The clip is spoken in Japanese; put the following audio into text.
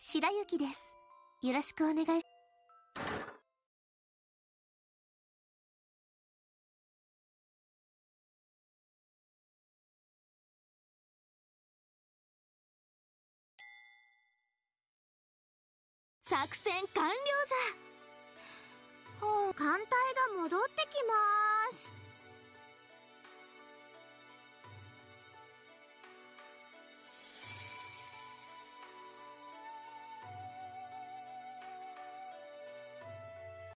白雪です。よろしくお願いし作戦完了じゃ。艦隊が戻ってきまーす。